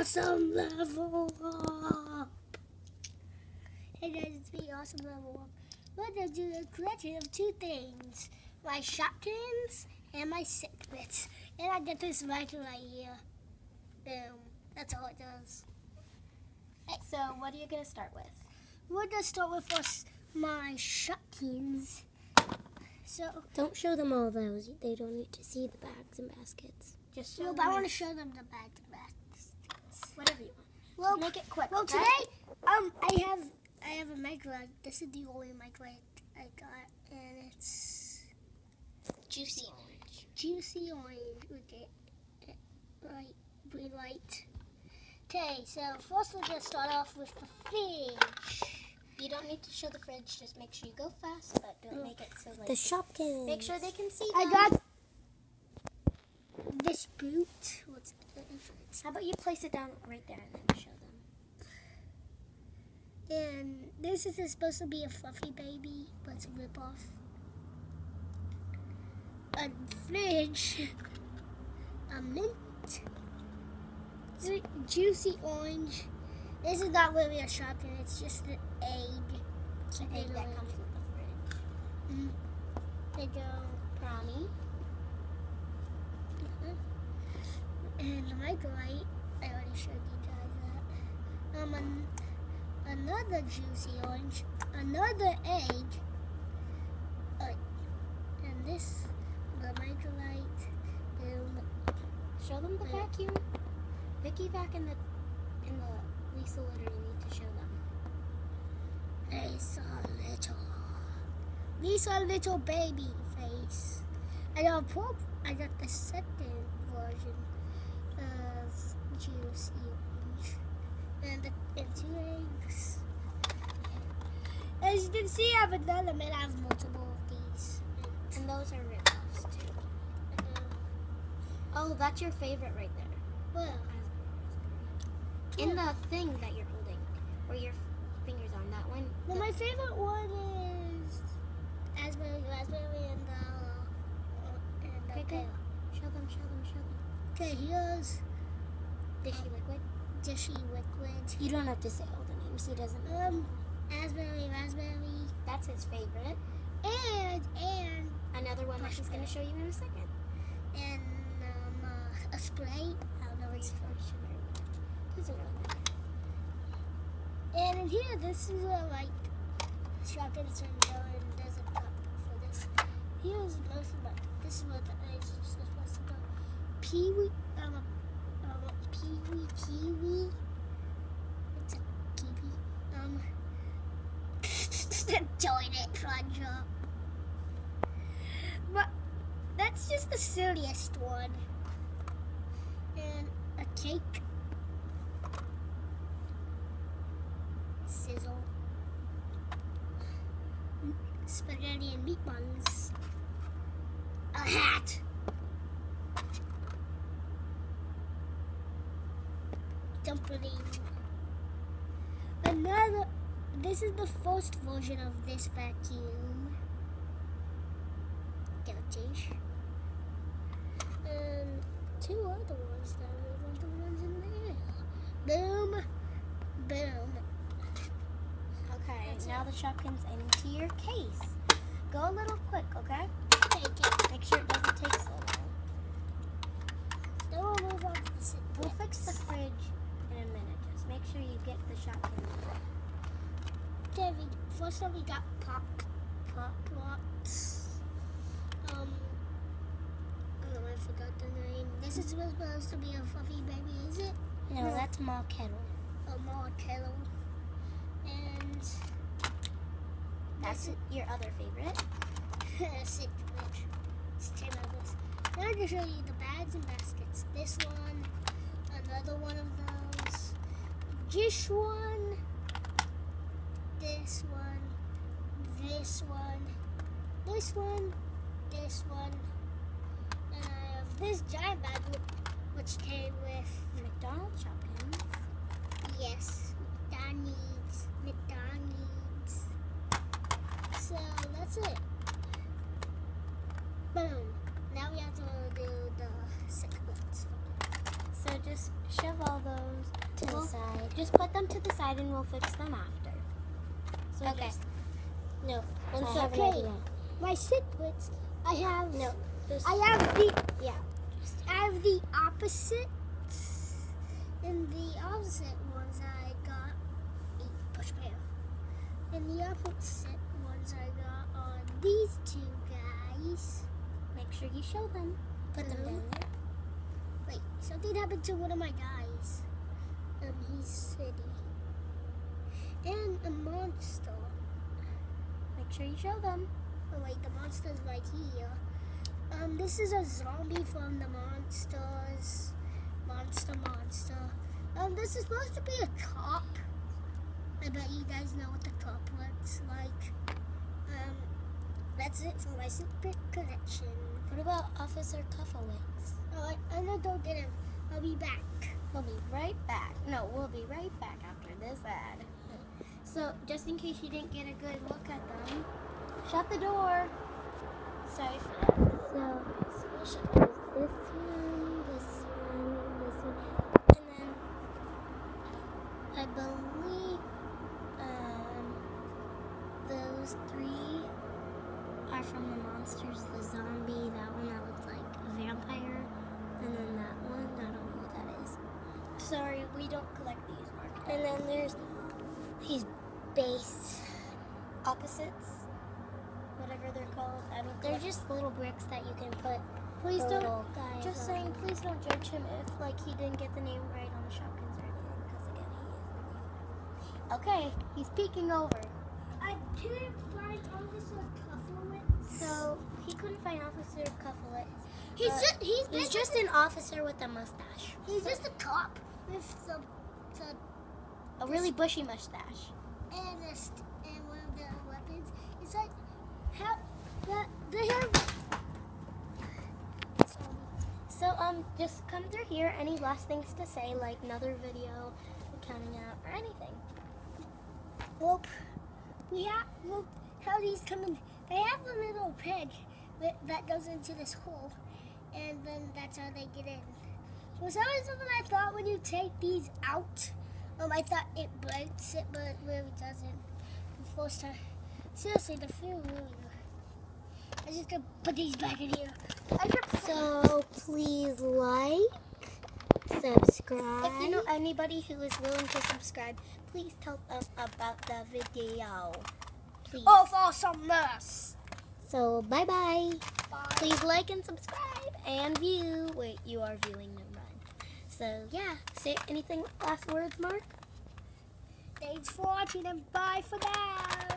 awesome level up. Hey guys, it's me, awesome level up. We're gonna do a collection of two things: my shopkins and my sick bits. And I get this right here. Boom. That's all it does. Hey, so what are you gonna start with? We're gonna start with my shopkins. So Don't show them all those. They don't need to see the bags and baskets. Just show no, them. but I want to show them the bags and baskets. Whatever you want. Well, Make it quick. Well, okay? today, I have a microwave. This is the only microwave I got, and it's Juicy orange. juicy orange with it, right, green light. Okay, so first we're gonna start off with the fridge. You don't need to show the fridge. Just make sure you go fast, but don't make it so like. The shopkins. Make sure they can see. I them. got this boot. What's it? How about you place it down right there and then show them? And this is supposed to be a fluffy baby, but it's a rip-off. A fridge, a mint, juicy orange. This is not really a shopkin, it's just an egg. It's an egg that comes with the fridge. They go Brownie. and the microwave. I already showed you guys that. Another juicy orange, another egg, and this the microwave. Boom. Show them the vacuum. Vicky Vac and the Lisa Litter. You need to show them. Lisa little baby face. I got the second version of juicy orange, and two eggs. As you can see, I have another mint. I have multiple of these. And those are rip-offs too. Oh, that's your favorite right there. Well, In the thing that you're holding, where your fingers on that one. well, my favorite one is raspberry, and Okay, pear. good. Show them. Okay, here's Dishy liquid. Dishy liquid. You don't have to say all the names. He doesn't know. Raspberry, That's his favorite. and Another one that he's going to show you in a second. a spray. I don't know what it's for. Doesn't really matter. And in here, this is like shotguns and there's a cup for this. Here's most of my. This is what the eggs are supposed to go. Kiwi. It's a kiwi. Join it, Franja. But that's just the silliest one. And a cake. Sizzle. Spaghetti and meatballs. A hat. Dumpling. This is the first version of this vacuum. Guilty. And two other ones that we want the ones in there. Boom. Boom. Okay, now the shopkins into your case. Go a little quick, okay? Take it. Make sure it doesn't take so long. Then we'll move on to the sit. We'll fix the fridge in a minute. Just make sure you get the shopkins. Okay, first up we got pop rocks. I forgot the name. This is supposed to be a fluffy baby, is it? No, that's Ma Kettle. A more kettle. And That's your other favorite. sit with. Now I'm gonna show you the bags and baskets. This one, another one of those. This one. This one, this one, this one, this one, and I have this giant bag which came with McDonald's shopkins. yes, McDonald's. So that's it. Boom. Now we have to do the sick bits. So just shove shove all those to the side. Just put them to the side and we'll fix them after. So Okay. No. It's I have an okay. idea. My cichlids, I have Just, I have the yeah. opposites. And the opposite ones I got a push pair. And the opposite ones I got are these two guys. Make sure you show them. Put them down there. Wait, something happened to one of my guys. He's city. And a monster. Make sure you show them. Oh wait, the monster's right here. This is a zombie from the monsters. Monster. This is supposed to be a cop. I bet you guys know what the cop looks like. That's it for my secret collection. What about Officer Cufflewitz? Oh, I know, don't get him. I'll be back. We'll be right back. No, we'll be right back after this ad. So, just in case you didn't get a good look at them, shut the door. Sorry for that. So we'll shut this one, and then I believe those three are from the monsters. The zombie, that one that looks like a vampire, and then that one, I don't know what that is. Sorry, we don't collect these markers. And then there's these base opposites, whatever they're called. They're just little bricks that you can put. Please don't. Just saying, please don't judge him if he didn't get the name right on the shopkins or anything, because again, he is really fast. Okay, he's peeking over. I couldn't find Officer Cufflewitz. So he couldn't find Officer Cufflewitz. He's just an officer with a mustache. He's just a cop with A really bushy mustache. and one of the weapons. It's like they have. So just come through here. Any last things to say, like another video, counting out, or anything? Well, how these come in? They have a little peg that goes into this hole, and then that's how they get in. For some reason, I thought when you take these out, I thought it breaks it, but it really doesn't. The first time, seriously, the feel really good. I'm just gonna put these back in here. So please like, subscribe. If you know anybody who is willing to subscribe, please tell them about the video. Please. Of awesomeness. So bye bye. Bye. Please like and subscribe and view. Wait, you are viewing, never mind. So yeah, say anything, last words, Mark? Thanks for watching and bye for now.